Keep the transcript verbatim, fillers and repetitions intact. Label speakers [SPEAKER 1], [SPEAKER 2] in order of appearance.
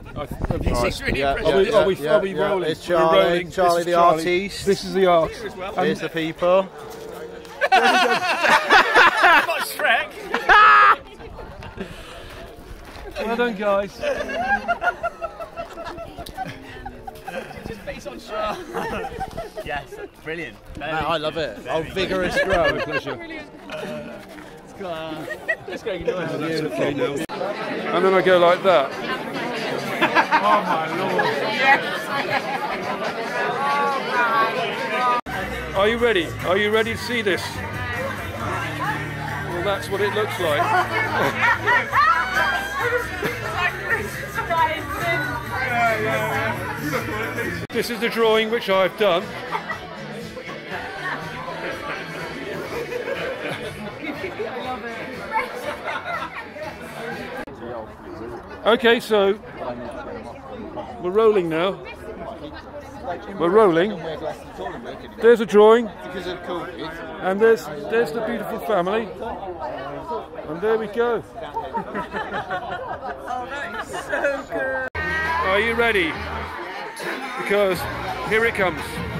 [SPEAKER 1] Have you
[SPEAKER 2] Right.
[SPEAKER 1] seen?
[SPEAKER 2] Yeah,
[SPEAKER 1] Are
[SPEAKER 2] yeah,
[SPEAKER 1] we,
[SPEAKER 2] yeah,
[SPEAKER 1] are we,
[SPEAKER 2] yeah,
[SPEAKER 1] are we
[SPEAKER 2] yeah.
[SPEAKER 1] rolling?
[SPEAKER 2] It's Charlie,
[SPEAKER 1] We're rolling.
[SPEAKER 2] Charlie
[SPEAKER 1] This is
[SPEAKER 2] the
[SPEAKER 1] Charlie.
[SPEAKER 2] artiste.
[SPEAKER 1] This is the art.
[SPEAKER 2] Here's the people.
[SPEAKER 1] Not Shrek. Well done, guys.
[SPEAKER 3] Just based on Shrek. Yes, brilliant.
[SPEAKER 2] Mate, I love it. Oh, vigorous grow.
[SPEAKER 1] Pleasure.
[SPEAKER 3] It's got, uh,
[SPEAKER 1] Let's go. That's okay now. And then I go like that. Oh my lord. Are you ready? Are you ready to see this? Well, that's what it looks like. This is the drawing which I've done. Okay, so we're rolling now. We're rolling. There's a drawing, and there's there's the beautiful family, and there we go.
[SPEAKER 4] Oh, that is so good.
[SPEAKER 1] Are you ready? Because here it comes.